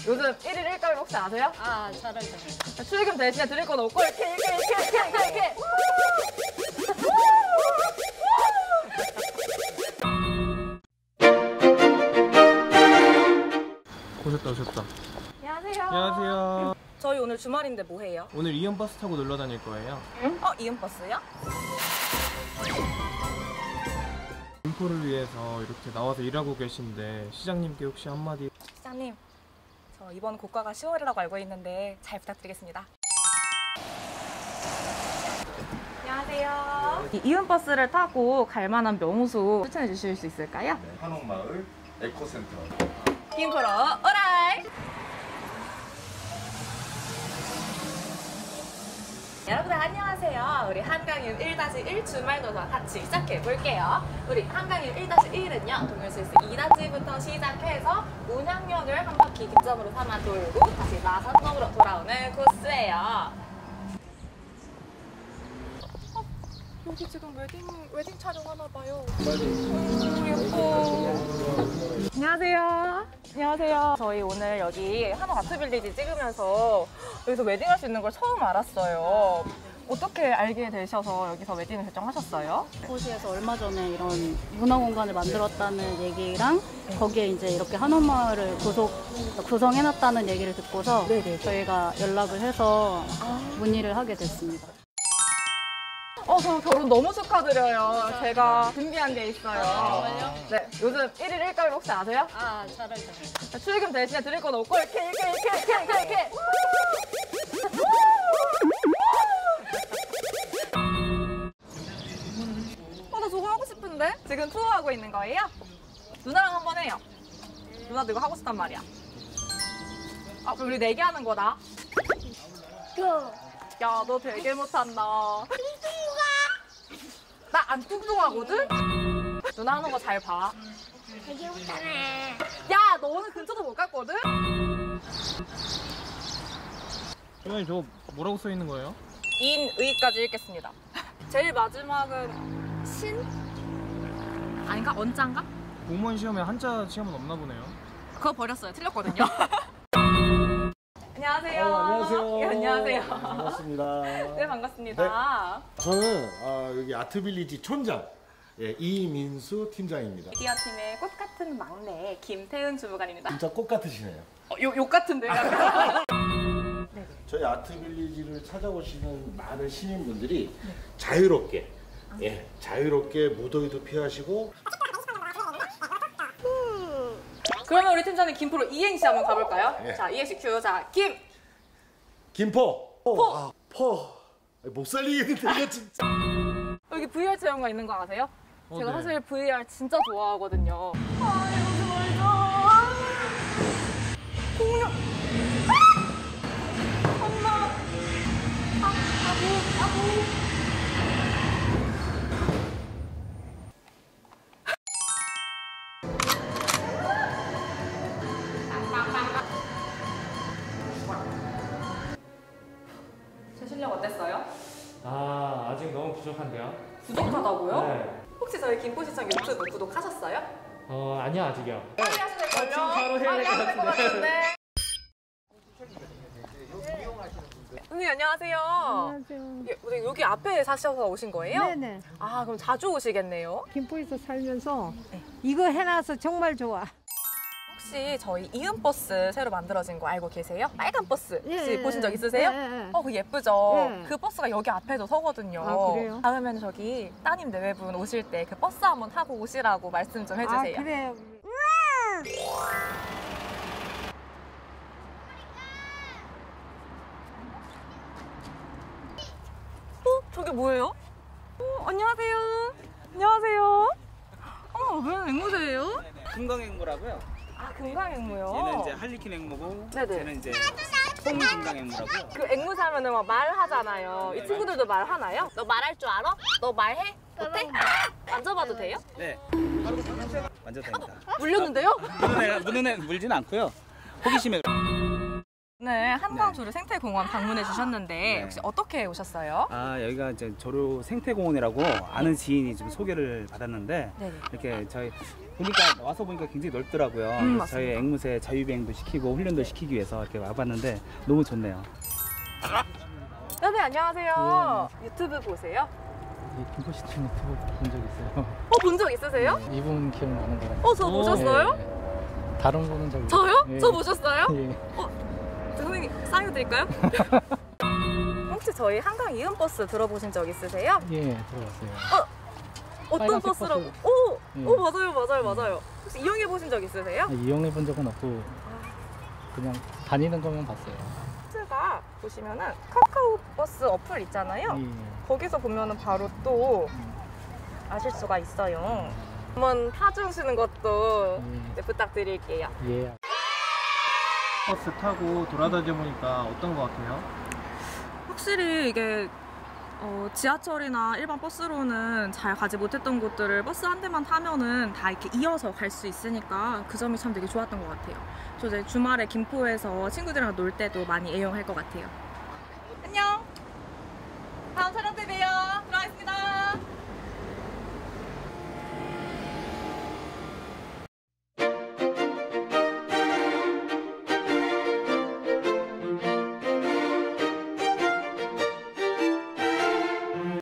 요즘 1일 1가격 혹시 아세요? 아, 잘 알죠. 출금 대신에 드릴 건 없고 이렇게. 오셨다. 안녕하세요. 안녕하세요. 저희 오늘 주말인데 뭐 해요? 오늘 이연버스 타고 놀러 다닐 거예요. 이음버스요? 김포를 위해서 이렇게 나와서 일하고 계신데 시장님께 혹시 한마디? 시장님, 저 이번 고가가 10월이라고 알고 있는데 잘 부탁드리겠습니다. 안녕하세요. 이 이음버스를 타고 갈 만한 명소 추천해 주실 수 있을까요? 네, 한옥마을 에코센터. 김포로 오라이! 여러분들 안녕하세요. 우리 한강일 1-1 주말 노선 같이 시작해 볼게요. 우리 한강일 1-1은요, 동일실수 2단지부터 시작해서 운양역을 한 바퀴 기점으로 삼아 돌고 다시 마산동으로 돌아오는 코스예요. 여기 지금 웨딩 촬영하나 봐요. 예뻐. 안녕하세요. 저희 오늘 여기 한옥 아트빌리지 찍으면서 여기서 웨딩할 수 있는 걸 처음 알았어요. 어떻게 알게 되셔서 여기서 웨딩을 결정하셨어요? 포시에서 얼마 전에 이런 문화공간을 만들었다는 얘기랑 거기에 이제 이렇게 한옥마을을 구성해놨다는 얘기를 듣고서 저희가 연락을 해서 문의를 하게 됐습니다. 저 결혼 너무 축하드려요. 제가 준비한 게 있어요. 정말요? 네, 요즘 1일 1가격 혹시 아세요? 아, 잘 알죠. 출금 대신에 드릴 건 없고 이렇게. 나 저거 하고 싶은데? 지금 투어하고 있는 거예요? 누나랑 한번 해요. 누나도 이거 하고 싶단 말이야. 그럼 우리 내기 하는 거다. 야, 너 되게 못한다. 나 안 뚱뚱하거든? 누나 하는 거 잘 봐. 되게 못하네. 야, 너는 근처도 못 갔거든? 선생님 저거 뭐라고 써 있는 거예요? 인의까지 읽겠습니다. 제일 마지막은 신? 아닌가? 언자인가? 공무원 시험에 한자 시험은 없나 보네요. 그거 버렸어요. 틀렸거든요. 안녕하세요. 안녕하세요. 예, 안녕하세요. 반갑습니다. 네, 반갑습니다. 저는 여기 아트빌리지 촌장 이민수 팀장입니다. 미디어 팀의 꽃 같은 막내 김태은 주무관입니다. 진짜 꽃 같으시네요. 욕 같은데요? 저희 아트빌리지를 찾아오시는 많은 시민분들이 자유롭게 자유롭게 무더위도 피하시고. 그러면 우리 팀장님 김포로 이행시 한번 가볼까요? 예. 자, 이행시 큐. 자, 김포. 못 살리겠는데 이거 진짜. 여기 VR 체험관 있는 거 아세요? 제가 네. 사실 VR 진짜 좋아하거든요. 공룡. 엄마. 아부. 제 실력 어땠어요? 아직 너무 부족한데요? 부족하다고요? 네. 혹시 저희 김포시청 유튜브 구독하셨어요? 아니요, 아직이요. 빨리 하셔야될걸요? 지금 바로 해야 빨리 될것 하셔야 될것 같은데. 선생님 안녕하세요. 안녕하세요. 여기 앞에 사셔서 오신 거예요? 네네. 그럼 자주 오시겠네요. 김포에서 살면서 네. 이거 해놔서 정말 좋아. 혹시 저희 이음버스 새로 만들어진 거 알고 계세요? 빨간 버스 혹시 예, 보신 적 있으세요? 예. 그거 예쁘죠? 예. 그 버스가 여기 앞에도 서거든요. 아, 그래요? 다음에는 저기 따님 내외분 오실 때 그 버스 한번 타고 오시라고 말씀 좀 해주세요. 그래요. 저게 뭐예요? 안녕하세요. 안녕하세요. 왜 앵무새예요? 금강앵무라고요. 금강앵무요? 얘는 이제 할리퀸 앵무고, 네네. 쟤는 이제 홈금강앵무라고요. 그 앵무새 하면은 막 말하잖아요. 이 친구들도 말하나요? 너 말할 줄 알아? 너 말해? 못해? 만져봐도 돼요? 네. 만져도 됩니다. 물렸는데요? 무는 애 물진 않고요. 호기심에. 오늘 한강조류 생태공원 방문해 주셨는데 네. 혹시 어떻게 오셨어요? 아 여기가 이제 조류 생태공원이라고 아는 지인이 좀 소개를 받았는데 네네. 이렇게 저희 보니까 와서 보니까 굉장히 넓더라고요. 그래서 저희 맞습니다. 앵무새 자유비행도 시키고 훈련도 시키기 위해서 이렇게 와봤는데 너무 좋네요. 네, 안녕하세요. 유튜브 보세요? 김포시청 유튜브 본 적 있어요. 본 적 있으세요? 네, 이분 기억나는 것 같아요. 저 보셨어요? 네. 다른 분은 잘 저요? 네. 저 보셨어요? 예. 선생님 사인 드릴까요? 혹시 저희 한강 이음버스 들어보신 적 있으세요? 예, 들어봤어요. 어떤 빨간색 버스라고? 버스. 오! 예. 오, 맞아요. 혹시 이용해 보신 적 있으세요? 이용해 본 적은 없고 그냥 다니는 것만 봤어요. 버스가 보시면은 카카오 버스 어플 있잖아요. 예. 거기서 보면은 바로 또 아실 수가 있어요. 한번 타주시는 것도 네, 부탁드릴게요. 예. 버스 타고 돌아다녀 보니까 어떤 것 같아요? 확실히 이게 지하철이나 일반 버스로는 잘 가지 못했던 곳들을 버스 한 대만 타면은 다 이렇게 이어서 갈 수 있으니까 그 점이 참 되게 좋았던 것 같아요. 저 이제 주말에 김포에서 친구들이랑 놀 때도 많이 애용할 것 같아요.